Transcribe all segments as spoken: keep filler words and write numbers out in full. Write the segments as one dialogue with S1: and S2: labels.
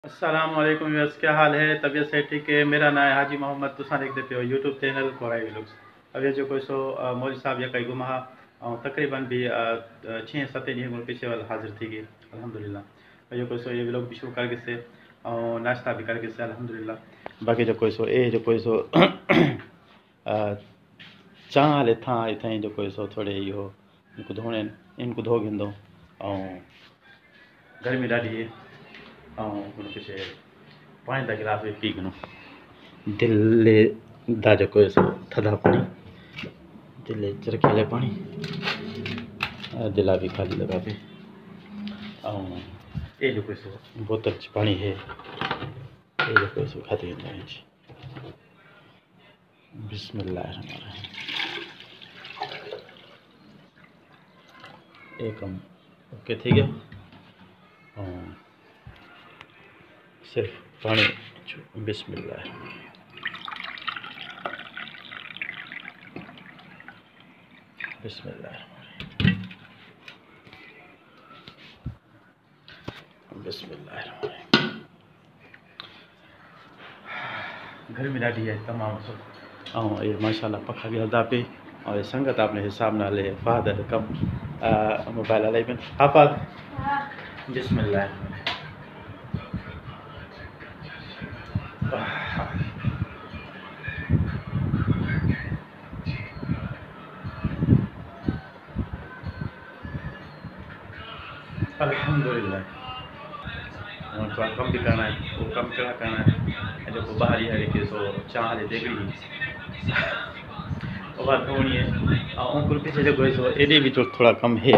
S1: अस्सलाम वालेकुम व्यूअर्स, क्या हाल है? तबीयत से ठीक है? मेरा नाम है हाजी मोहम्मद। तुसा देखते पे हो यूट्यूब चैनल कोराई व्लॉग्स। अब ये जो कोई सो मौलवी साहब या कई गुमा और तकरीबन भी छः सत ॾींहं पीछे वाल हाजिर थी गई अल्हम्दुलिल्लाह। जो कोई सो ये व्लॉग भी शुरू कर से और नाश्ता भी कर से अल्हम्दुलिल्लाह। बाकी जो कोई सो ए जो कोई सो चाह हाले था इतना जो कोई सो थोड़े इहो इनको धोने इनको धो गिंदो और गर्मी ॾाढी है और कुछ पानी का गिलास भी पी गनो दिले दा जो कोई सो थदा पानी दिले चरखेले पानी दिला भी खाली लगा पे और ये जो कोई सो बोतल च पानी है ये जो कोई सो खाते हैं बिस्मिल्लाह एक हम ओके ठीक है और सिर्फ पानी बिस्मिल्लाह बिस्मिल्लाह बिस्मिल्लाह। घर में ॾाढी है तमाम सब और ये माशाल्लाह पखा भी हलदा पे और ये संगत आपने हिसाब ना ले फादर कम मोबाइल अलाई में हाफाज बिस्मिल्लाह अल्हम्दुलिल्लाह। थोड़ा कम भी करना है वो कम क्या करना है जो बाहर है कि सो चाह ले देख ली वो बात होनी है और उनको पीछे जो कोई सो एडे भी तो थोड़ा कम है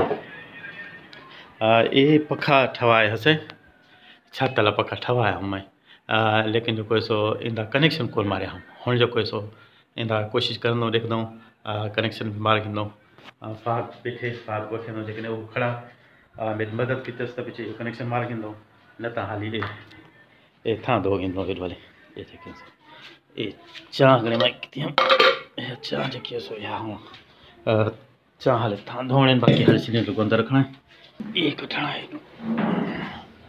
S1: ये पखा ठवाए हसे छत वाला पखा ठवाया हम लेकिन जो कोई सो इंदा कनेक्शन को मारे हम हूँ जो कोई सो इंदा कोशिश करनो देख दो कनेक्शन भी मार गिंदो फाग पीछे फाग वठे लेकिन वो खड़ा मेरी मदद की तरफ पीछे कनेक्शन मार गिंदो न तो हाली ए ए था दो गिंदो इट वाले ये देखें ए चाह गने माइक किती हम चाह जकी सो या हूँ चाह हाले था धोने बाकी हाले सीने को अंदर रखना है एक उठाना है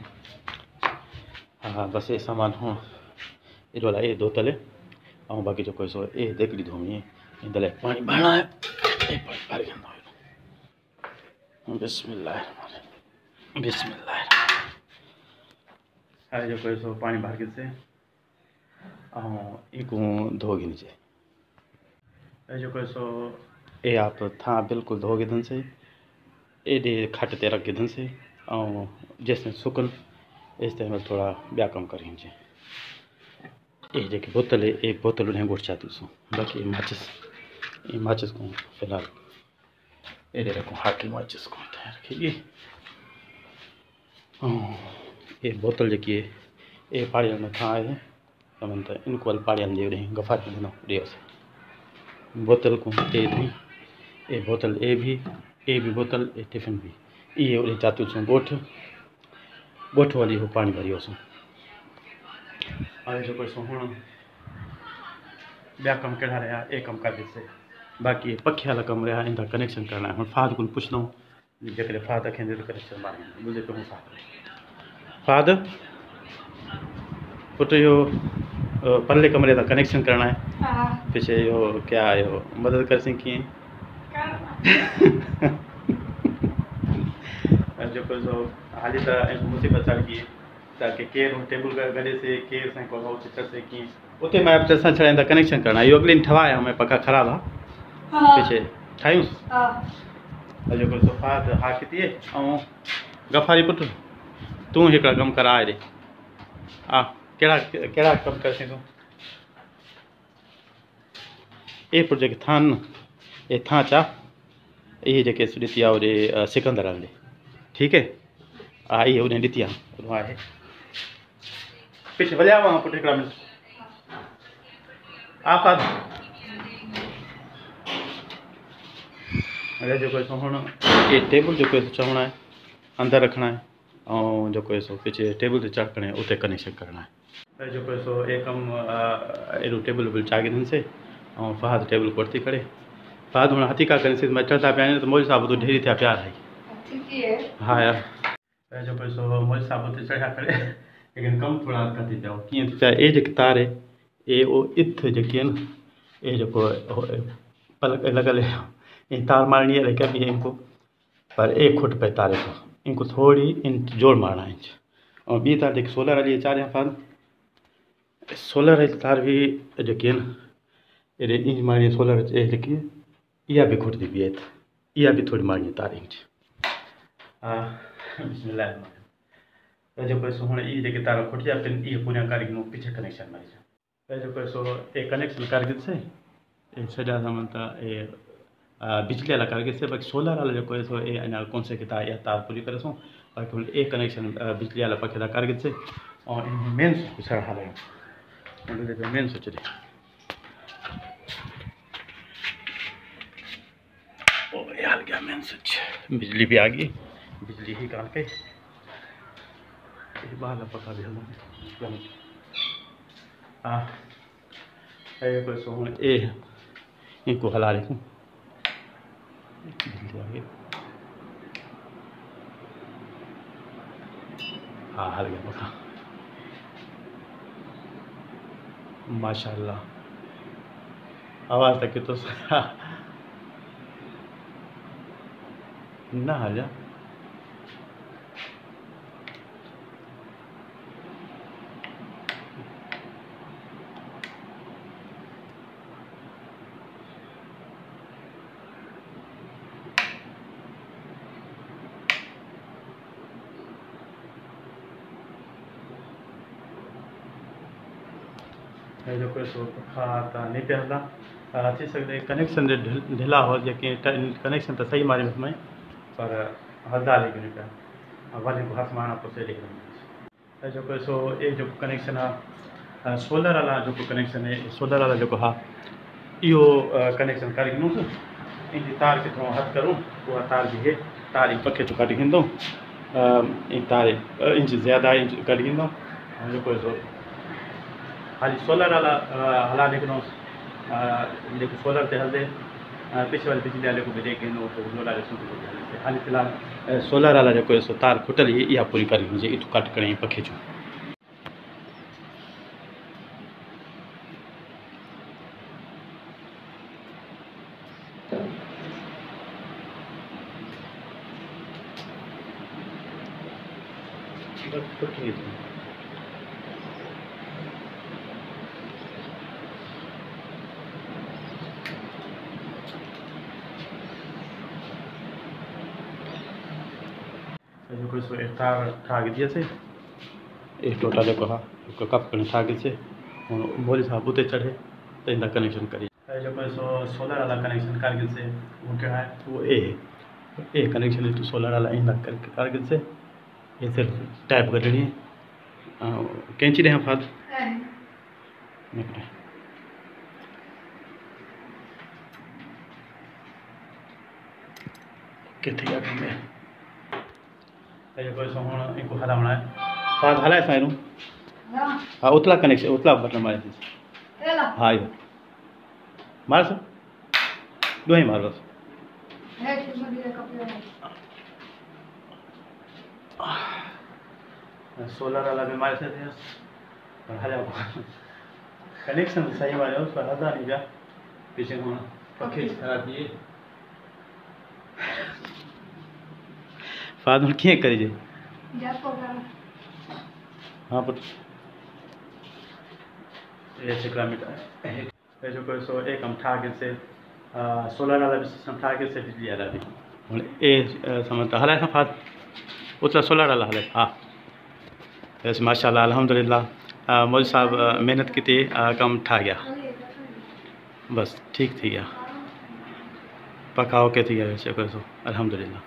S1: हाँ बस ये सामान हूँ इट वाला ये दो तले और बाकी जो कोई सो ए देखली धोनी है इन तले पानी भरना है ए पानी भर गिंदो बिस्मिल्लाह बिस्मिल्लाह है जो कोई सो पानी भर के से एक धोगी नीचे जो कोई सो ए आप था बिल्कुल धोगे धन से एडे खट ते रख धन से और जैसे सुकन इस टाइम थोड़ा ब्या कम कर ये जो बोतल है एक बोतल उन्हें गोट चाहती सो बाकी माचिस ये माचिस को फिलहाल ये रखो हाथ माचिस को रखिए ये बोतल जी है ये पाड़ी में था है समझता इनको वाल पाड़ी दे रहे गफा देना दिया से बोतल को ए भी ये बोतल ए भी ए भी बोतल ए टिफिन भी ये वाली चातु सो गोठ गोठ वाली हो पानी भरियो सो जो कोई सो हूँ ब्या कम कढ़ा रहा एक कम कर से बाकी पखे वाला कम रहा इंदा कनेक्शन करना है हम फाद को पूछ लो जैसे फाद रखें तो कनेक्शन मारेंगे मुझे तो हूँ फाद पुट यो परले कमरे का कनेक्शन करना है पीछे यो क्या यो मदद कर सकें जो कोई सो हाली तो मुसीबत चढ़ गई ताकि केर टेबल का गले से केर से को चित्र से की उते मैं अब चसा छड़ा कनेक्शन करना यो अगली ठवाया हमें पक्का खराब है पीछे ठायूं जो कोई सो फाद हा किती है गफारी पुट तू एक कम करा रे आ केड़ा केड़ा कम कर से तू ए प्रोजेक्ट थान ए था चा ये जेके सुदितिया ओरे सिकंदर आले ठीक है आई उन्हें दितिया वहाँ है पीछे बजा वहाँ पुट एकड़ा में आप आ अरे जो कोई सो हूँ ये टेबल जो कोई चढ़ना है अंदर रखना है और जो कोई सो पीछे टेबल से चढ़ उते कनेक्शन करना है जो कोई सो एक हम एडू टेबल वेबल चागे दिन से और फहद टेबल कुर्ती करे फहद हूँ हाथी का करे मैं चढ़ता पाया तो मौज साहब तो ढेरी थे प्यार है हाँ यार जो कोई सो मौज साहब चढ़ा करे लेकिन कम थोड़ा हल्का थी पियो कीअं थी पिया ए जेकी तार आहे ए ओ इथ जेकी आहे न ए जेको पलक लॻल आहे ऐं तार मारणी आहे लेकिन बि इनको पर ए खुट पे तारे को इनको थोड़ी इंच जोड़ मारना इंच और ॿी तार जेकी सोलर वाली चार या फार सोलर वाली तार भी जेकी आहे न एॾे इंच मारणी आहे सोलर ए जेकी इहा बि खुट थी बीहे इहा बि थोड़ी मारणी आहे तार इंच हा बिस्मिल्लाह तो जो सो हूँ ये जेके तार खुटिया पिन ये पूरा कर पीछे कनेक्शन मारी जो सो ये कनेक्शन करके से ये सजा समझता ये बिजली वाला करके से बाकी सोलर वाला जो सो ये अना कौन से की तार या तार पूरी करे सो बाकी एक कनेक्शन बिजली वाला पखे करके से और मेन स्विच पिछड़ा हाल है मेन स्विच रे ओ यार गया मेन स्विच बिजली भी आ गई बिजली ही काम पे बाहर पका भी हल हाँ कोई सो हूँ ए इनको हला रखूँ हाँ हल गया पका माशाल्लाह आवाज़ तक तो ना हल जा जो कोई सो पखा त नहीं पे हलंदा थी सकते कनेक्शन ढिला हो जेके कनेक्शन तो सही मारे में पर हलंदा लेकिन पिया वाले को हाथ मारना पोसे लेकिन जो कोई सो ये जो कनेक्शन है सोलर वाला जो कनेक्शन है सोलर वाला जो हाँ यो कनेक्शन कर इन तार के थोड़ा हथ करूँ वो तार भी है तार ही पखे तो कटी दो तार इंच ज़्यादा इंच कटी दो जो कोई सो खाली सोलर वाला हला देखो जो सोलर से हलते पीछे वाले बिजली वाले को भी देखें खाली फिलहाल सोलर वाला जो सो तार खुटल इहा पूरी करी मुझे इतु कट करें पखे चो जो कोई सो तार ठाक दिया से एक टोटा जो हाँ कप कर ठाक से मोली साहब उते चढ़े तो इनका कनेक्शन करी जो कोई सो सोलर वाला कनेक्शन करके से वो क्या है वो ए ए कनेक्शन तो सोलर वाला इन करके करके से ये सिर्फ टाइप करनी है कैंची रहे फाद कितने है कोई सो हूँ इनको हलाना है फाद हलाए साइरू हाँ उतला कनेक्शन उतला बटन मारे हाँ यो मार सो दो ही मार बस सोलर वाला भी मारे से हला कनेक्शन सही मारे उस पर हल्दा नहीं जा पीछे होना पखे खराब किए फादर क्या करी हाँ पर ये किलोमीटर जो कोई सो एक हम ठाके से सोलर वाला भी सिस्टम ठाके से बिजली वाला भी ए समझता हला था फाद उतना सोलर वाला हले हाँ वैसे माशाल्लाह अल्हम्दुलिल्लाह मौलवी साहब मेहनत की थी कम ठा गया बस ठीक थी गया पका होके थी गया वैसे कोई सो अल्हम्दुलिल्लाह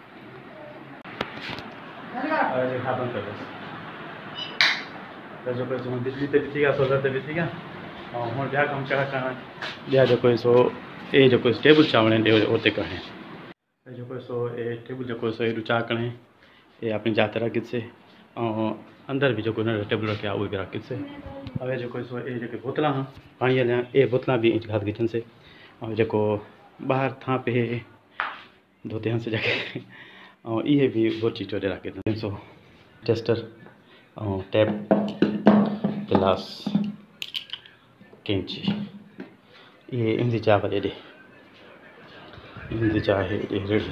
S1: जो कोई सो बिजली ते भी थी गया सोलर ते भी थी गया और हम जा कम क्या कहाँ जा जो कोई सो ए जो कोई टेबल चावणे दे ओते कहे जो कोई सो ए टेबल जो कोई सो ए चा कहे ये अपनी जाते रख से और अंदर भी जो कोई टेबल रखे वो भी रख से हवे जो कोई सो ए जो बोतला हाँ पानी वाले ए बोतला भी इंच घात किचन से और जो बाहर था पे धोते हैं से जाके और ये भी बहुत चीज़ रखे सो टेस्टर और टैप गिलास कैंची ये इंदी चाह पर दे इंदी चाह है ये रेडी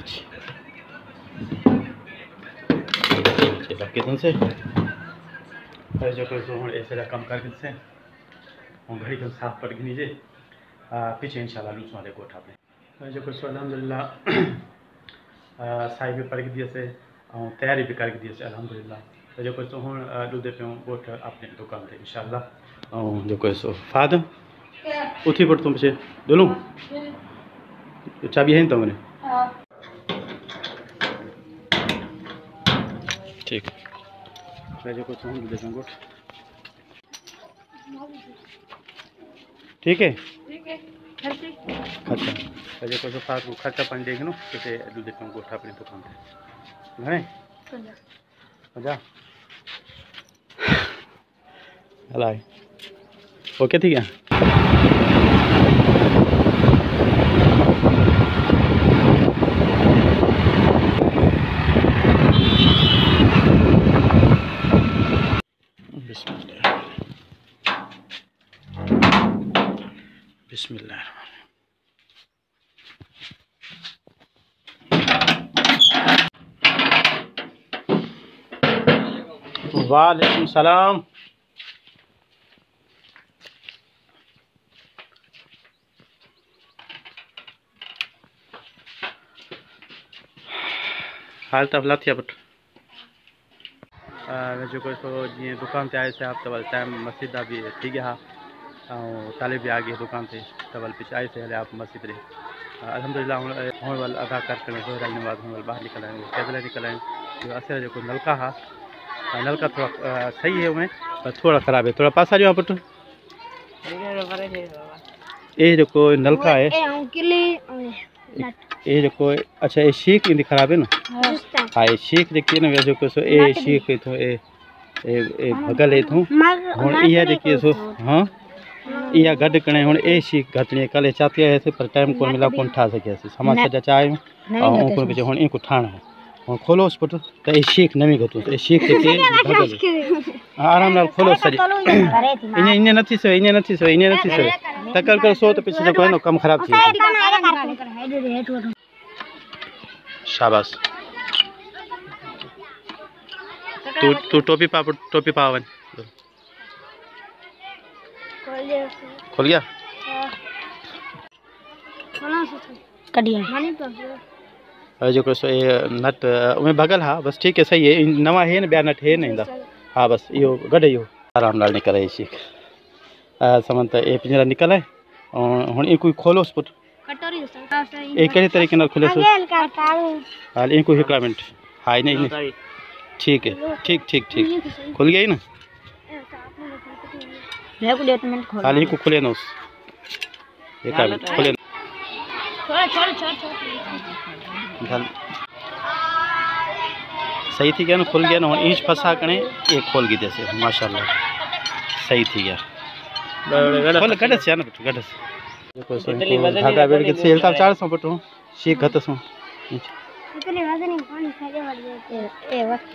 S1: कितन से जो कोई ऐसे कम कर से और घड़ी को साफ पड़ गई जे पीछे इंशाल्लाह लूस वाले गोठ आपने जो कोई अल्हम्दुलिल्लाह साई भी पड़ गई से और तैयारी भी कर दी से अल्हम्दुलिल्लाह तो जो कोई हूँ दूधे पे गोठ अपने दुकान से इंशाल्लाह और जो कोई सो फाद उठी पड़ तुम पीछे दोनों चाबी है तो मैंने ठीक जो कुछ हूँ दूधे पे गोठ ठीक है खर्चा जो कुछ फाद खर्चा पानी देख नो किसे दूधे पे गोठ अपनी दुकान से घणे मजा हलाए ओके ठीक है बिस्मिल्लाह बिस्मिल्लाह वालेकुम सलाम हाल तब लाथिया बट जो कोई सो जी दुकान से आए से आप तबल टाइम मस्जिद भी थी गया और ताले भी आ गए दुकान से तबल पीछे आए से आप मस्जिद रहे अल्हम्दुलिल्लाह होने वाल अदा करते हैं जोहर नमाज होने वाल बाहर निकल आए कैबले निकल आए जो असर जो नलका हा नलका थोड़ा सही है उमें पर थोड़ा ख़राब है थोड़ा पासा जो पुट ये जो कोई नलका है ये जो कोई अच्छा ये शीख इंदी खराब है ना हाँ ये शीख देखिए ना जो कोई सो ये शीख है तो ये ये भगल है तो हुन ये देखिए सो हाँ या गड कने हुन ए शीख घटने कल चाहती है ऐसे पर टाइम को मिला कौन ठा सके समाज से चाहे और उनको पीछे हुन इनको ठाण है और खोलो पुट तो ये शीख नवी घटो तो ये शीख देखिए भगल आराम नाल खोलो सरी इने इने नथी सो इने नथी सो इने नथी सो तकर कर सो तो पीछे जो कोई नो कम खराब थी शाबाश तू तू टोपी पा टोपी पावन खोल गया कटिया जो सो ये नट उमें भगल हाँ बस ठीक है सही है नवा है ना नट है ना हाँ बस यो गड यो आराम नाल निकल है सीख समन तो ये पिंजरा निकल है और हुन इनको खोलो पुट एक कड़े तरीके नाल खुले सो हाल इनको हिकड़ा मिनट हाय नहीं ठीक है ठीक ठीक ठीक खुल गया ही ना हाल इनको खुले ना उस एक मिनट खुले सही थी गया ना खुल गया ना इंच फंसा कने ये खोल गई जैसे माशाल्लाह सही थी गया खोल गड से ना बेटा गड से धागा बेड़ के सेल ता चार सौ पटो शीख घत सो इतने वजन नहीं पानी खाए वाली ए वक्त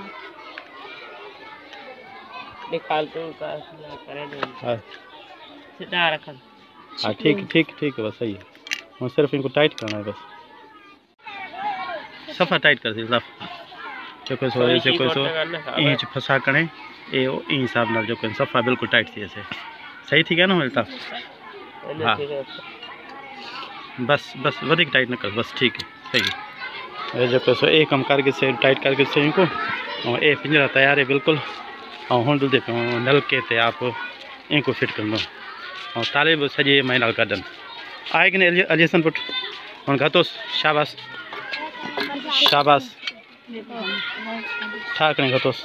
S1: निकाल तो का करे दे हां सीधा रख हां ठीक ठीक ठीक है बस सही है और सिर्फ इनको टाइट करना है बस सफा टाइट कर दे साफ जो कोई सो ऐसे कोई सो इंच फंसा कने ए ई हिसाब नाल जो कोई सफा बिल्कुल टाइट थी ऐसे सही थी क्या ना मिलता हाँ बस बस वधिक टाइट न कर बस ठीक है सही है जो कोई सो ए कम करके से टाइट करके से इनको और ए पिंजरा तैयार है बिल्कुल और हुन दूधे पे नलके ते आप इनको फिट कर दो और ताले भी सजे महीना कदन आए कि नहीं अजेसन पुट हुन घतोस शाबाश शाबाश ठा कने घतोस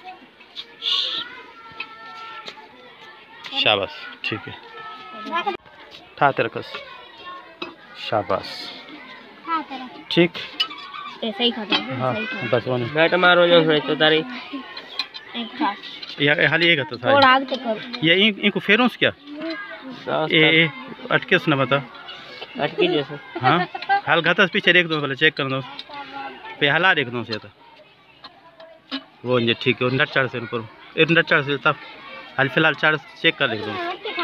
S1: शाबाश ठीक है ठाते रखस शाबाश ठीक ऐसे ही खाता है हाँ बस वो नहीं बैठ मारो जो है तो तारी एक खास या हाल ये घतो था और आग तक कर ये इनको फेरोंस क्या ए ए अटके सुना बता अटकी जैसे हाँ हाल घाता पीछे देख दो पहले चेक कर दो पे हला देख दो से तो वो ये ठीक है नट चार्ज से ऊपर एक नट चार्ज से तब हाल फिलहाल चार्ज चेक कर लेते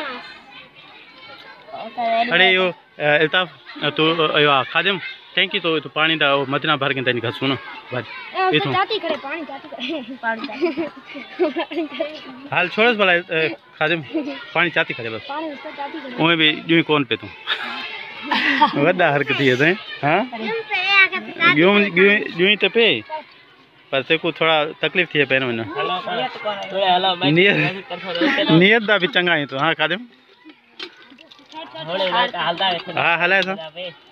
S1: अरे यो अल्ताफ तो यो खादिम टैंकी तो तो पानी दा मदना भर के तनी घसू ना भाई इथो जाती करे पानी जाती करे पानी हाल छोड़स भला खादिम पानी चाती करे बस पानी उसका जाती करे ओए भी यूं कौन पे तू वड्डा हरकत है ते हां यूं यूं ते पे पर ते को थोड़ा तकलीफ थी है पैन में ना थोड़ा हला नियत नियत दा भी चंगा है तो हां खादिम हां हला सा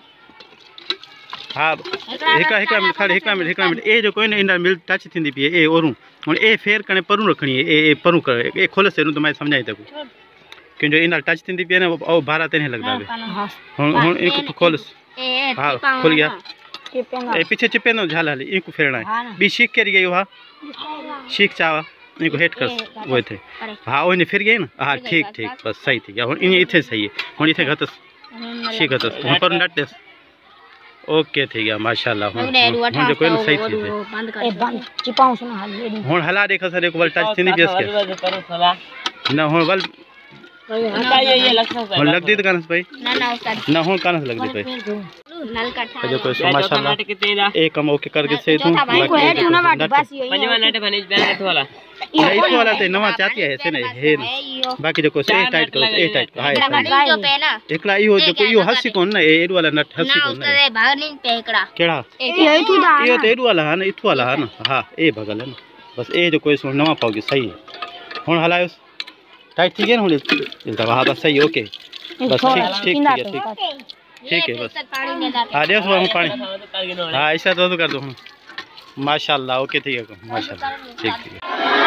S1: हाँ हिका हिका मिनट खड़े हिका मिनट हिका मिनट ए जो कोई ना इंडा मिल टच थी पी ए ओरू हुन ए फेर कने परू रखनी है ए ए परू कर ए खोल से तो मैं समझाई तक कि जो इंडा टच थी पी ना वो बारह तेने लगदा है हुन हुन एक खोल हां खुल गया ए पीछे चिपे नो झाल हली इनको फेरना है बी सीख कर गई हां सीख चावा इनको हेट कर वो थे हां ओने फिर गए ना हां ठीक ठीक बस सही थी हुन इन इथे सही है हुन इथे घतस ठीक घतस हुन पर नट दे ओके ठीक है माशाल्लाह हुन हुन जो कोई ना सही थी बंद कर ए बंद चिपाऊ सुना हाल हुन हला देखा सर एक बार टच थी नहीं बेस के ना हुन बल हटा ये ये लग सकता है हुन लग दी कानस भाई ना ना उस्ताद ना हुन कानस लग दी भाई नल कटा जो कोई माशाल्लाह एक कम ओके करके से तू को हेड ना वाट बस यही पंजवा नट बने बैन वाला ये इस वाला ते नवा चाहती है से नहीं है बाकी जो को से टाइट करो ए टाइट हां जो पे ना एकला इहो जो को इहो हसी कोन ना एड वाला नट हसी कोन ना उस्ताद बाहर नहीं पे एकड़ा केड़ा ये तू दा ये तो एड वाला है ना इथु वाला है ना हां ए भगल है ना बस ए जो कोई सो नवा पाओगे सही है हुन हलायो टाइट ठीक है ना हुन इल्ता हां बस सही ओके बस ठीक ठीक ठीक ठीक है बस हाँ दे हम पानी हाँ ऐसा तो कर दो माशाल्लाह ओके ठीक है माशाल्लाह ठीक ठीक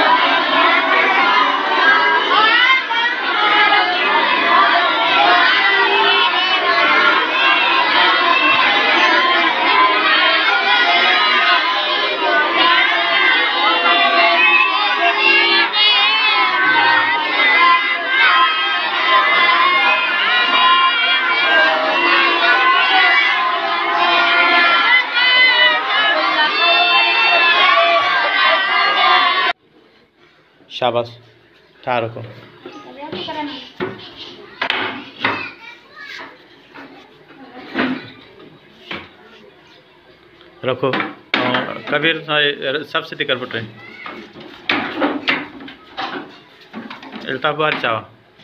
S1: शाबाश ठा रखो रखो कबीर सबसे कर पट रहे इल्ताफ बाहर चावा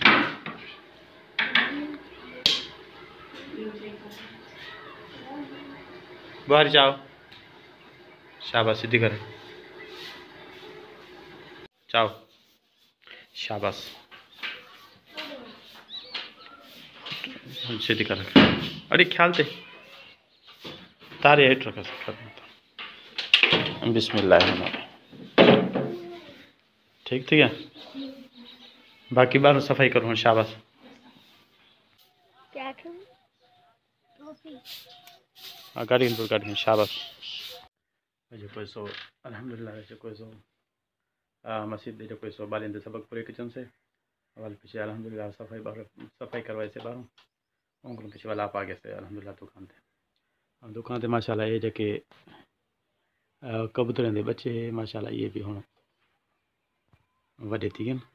S1: बाहर जाओ शाबाश सीधी कर चाओ शाबाश सीधी कर अरे ख्याल थे तारे हेट रखा बिस्मिल्लाह ठीक ठीक है बाकी बार सफाई करूँ शाबाश गाड़ी गाड़ी शाबाश जो कोई सो अल्हम्दुलिल्लाह जो कोई सो मस्जिद जो कोई सो बालिंद सबक पूरे किचन से वाल पीछे अल्हम्दुलिल्लाह सफाई बाहर सफाई करवाए से बाहरों उनको पीछे वाला आप आगे से अल्हम्दुलिल्लाह दुकान थे दुकान थे माशाल्लाह ये जके कबूतरें दे बच्चे माशाल्लाह ये भी हुण वडे थी गए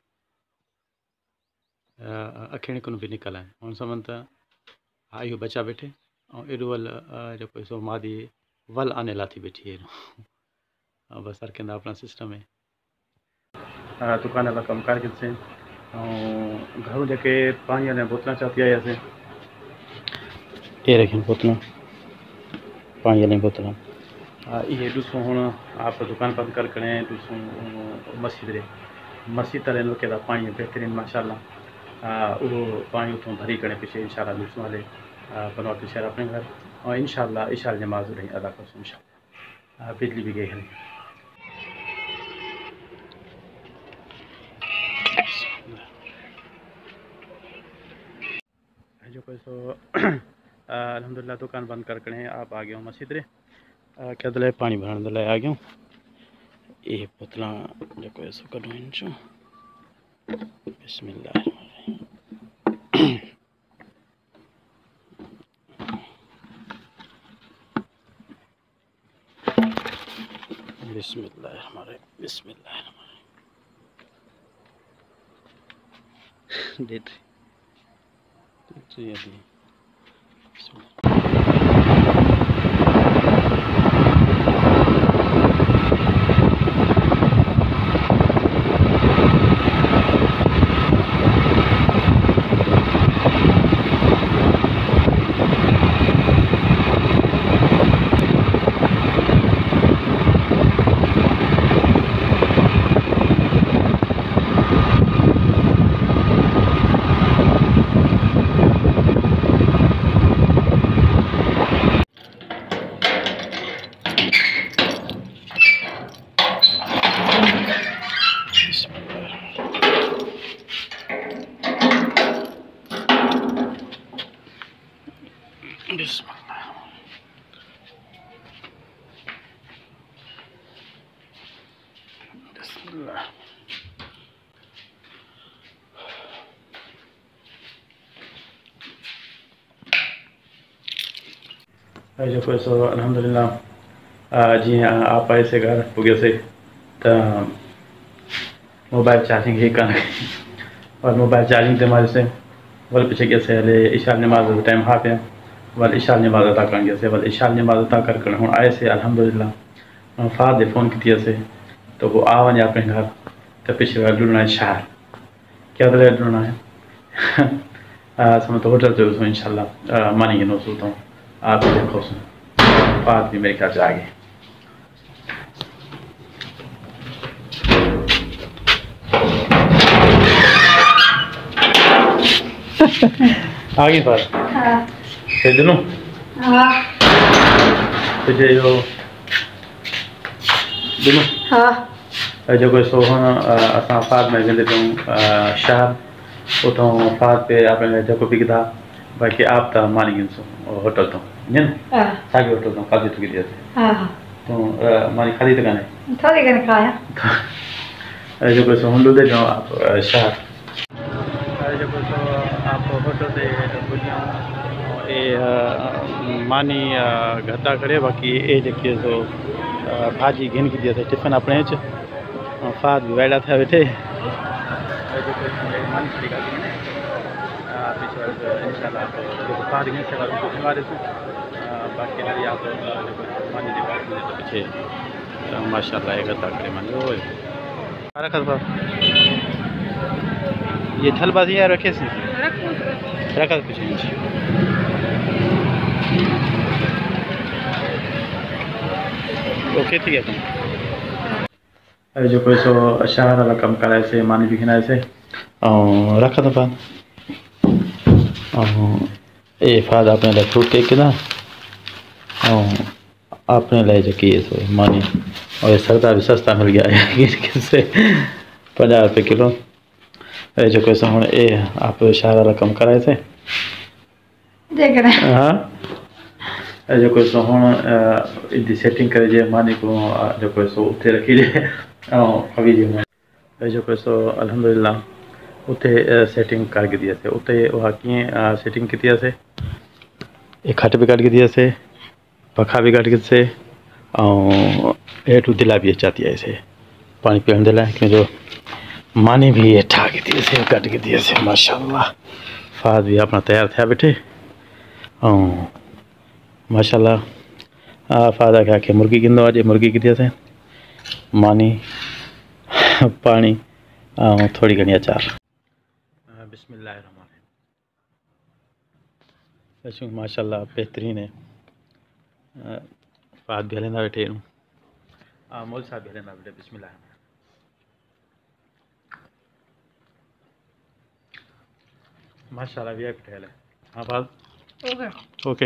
S1: अखिण को भी निकल आए हुण समझ त हा इहो बच्चा बैठे और एडो वल जो कोई सो मादी वल आने ला थी बैठी है बस हर कंदा अपना सिस्टम है दुकान वाला कम कार से घर जके पानी वाले बोतल चाहती है ऐसे ये रखें बोतल पानी वाली बोतल ये दूसरो हूँ आप दुकान बंद कर करें दूसरों मस्जिद रे मस्जिद तले लोग के पानी बेहतरीन माशाल्लाह वो पानी उतों भरी करें पीछे इंशाल्लाह दूसरों वाले बनवा के शहर अपने घर और इंशाल्लाह इशार नमाज रही अदा कर इंशाल्लाह बिजली भी गई है जो कोई सो अल्हम्दुलिल्लाह दुकान बंद कर करें आप आ गए हो मस्जिद रे क्या दिलाए पानी भरने दिलाए आ गया ये बोतल जो कोई सो करूँ इंचो बिस्मिल्लाह बिस्मिल्लाहिर्रहमानिर्रहीम बिस्मिल्लाहिर्रहमानिर्रहीम डेट डेट ये दी बिस्मिल्लाह बिस्मिल्लाह जो कोई सो अल्हम्दुलिल्लाह जी आप आए से घर पुगे से तो मोबाइल चार्जिंग ही कर और मोबाइल चार्जिंग ते मारे से वल पीछे कैसे हले इशा नमाज का टाइम हाँ पे वल इशा नमाज अदा कर गया से वल इशा नमाज अदा कर कर हूँ आए से अल्हम्दुलिल्लाह फाद दे फ़ोन की से तो वो आ वने अपने घर तो पीछे वाला ढूंढना है शहर क्या तो ढूंढना है समय तो होटल जो सो इंशाल्लाह मानी के नो सोता हूँ आप भी देखो सुन फाद भी मेरे ख्याल से आगे आगे फाद हाँ ते दिनों हाँ तुझे यो दिनों हाँ जो कोई सोहन असा फाद में गंदे तो शहर उतो फाद पे आपने जो को बिकदा बाकी आप ता मानी गिन सो होटल तो निन हां सागे होटल तो काजी तो गिदिया हां हां तो मानी खाली तो गाने थोड़ी गाने खाया जो कोई सोहन लो दे जो आप शहर जो कोई सो आप होटल से बुझिया ए मानी गद्दा करे बाकी ए जेके सो भाजी घिन की दिया टिफिन अपने फाद भी वायड़ा था बैठे पीछे माशाल्लाह एक गद्दा करे मान ये थलबाजी यार रखे सी रखा कुछ नहीं ओके ठीक है तुम जो कोई सो शहर वाला कम कराए से मानी भी खिनाए से और रखा था फाद ए फाद आपने लिए फ्रूट केक ना और आपने लिए जो की सो मानी और सरदा भी सस्ता मिल गया है किससे पचास रुपये किलो जो कोई सो हम ए आप शहर वाला कम कराए से हाँ जो कोई सो हम इदी सेटिंग करे जे मानी को जो कोई सो उठे रखी जे अभी जी जो कोई सो अल्हम्दुलिल्लाह उते सेटिंग कर के दिया से उते वहाँ की सेटिंग की दिया से एक खट भी काट के दिया से पखा भी काट के से हेठू दिला भी चाहती है ऐसे पानी पीने दिला क्यों जो मानी भी हेठा के दिए से काट के दिए से माशाल्लाह फाद भी अपना तैयार था बैठे माशाल्लाह फादा क्या के मुर्गी गिंदो आज मुर्गी की दिया से मानी पानी थोड़ी घनी अचार बिस्मिल्लाहिर्रहमानिर्रहीम माशाल्लाह बेहतरीन है फाद भी हलेंदा बैठे मोल साहब भी हलेंदा बैठे बिस्मिल्लाह माशाल्लाह भी बैठे हले हाँ फाद ओके ओके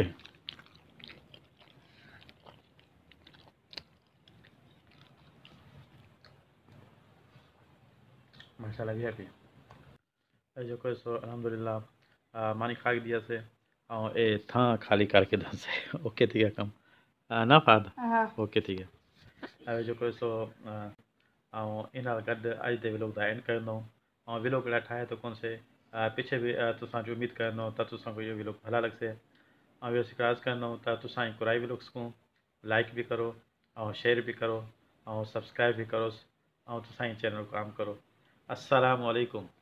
S1: माशाल्लाह भी हैप्पी जो कोई सो अल्हम्दुलिल्लाह मानी खा दिया से और ए था खाली करके दस से ओके ठीक है कम ना फाद ओके ठीक है जो कोई सो इन गड अज दे विलोक दा एंड करनो और विलोक ला ठाए तो कौन से पीछे भी तुसा जो उम्मीद करनो ता तुसा को ये विलोक भला लग से और सब्सक्राइब करनो ता तुसा कुराई विलोक्स को लाइक भी करो और शेयर भी करो और सब्सक्राइब भी करो और तो साईं चैनल को काम करो। अस्सलाम वालेकुम।